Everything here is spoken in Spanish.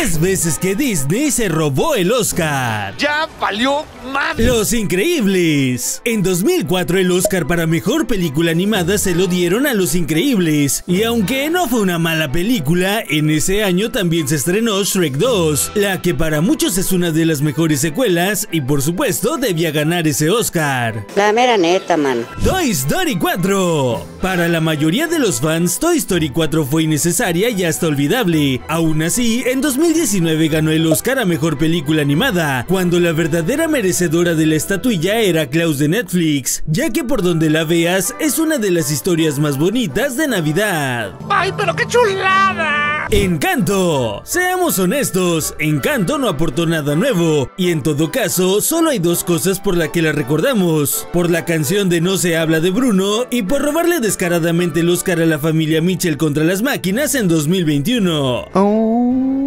10 veces que Disney se robó el Oscar. ¡Ya valió madre! Los Increíbles. En 2004 el Oscar para Mejor Película Animada se lo dieron a Los Increíbles. Y aunque no fue una mala película, en ese año también se estrenó Shrek 2, la que para muchos es una de las mejores secuelas y por supuesto debía ganar ese Oscar. La mera neta, man. Toy Story 4. Para la mayoría de los fans, Toy Story 4 fue innecesaria y hasta olvidable. Aún así, en 2019 ganó el Oscar a Mejor Película Animada, cuando la verdadera merecedora de la estatuilla era Klaus de Netflix, ya que por donde la veas es una de las historias más bonitas de Navidad. ¡Ay, pero qué chulada! Encanto. Seamos honestos, Encanto no aportó nada nuevo, y en todo caso, solo hay dos cosas por las que la recordamos: por la canción de No se habla de Bruno y por robarle descaradamente el Oscar a la familia Mitchell contra las máquinas en 2021.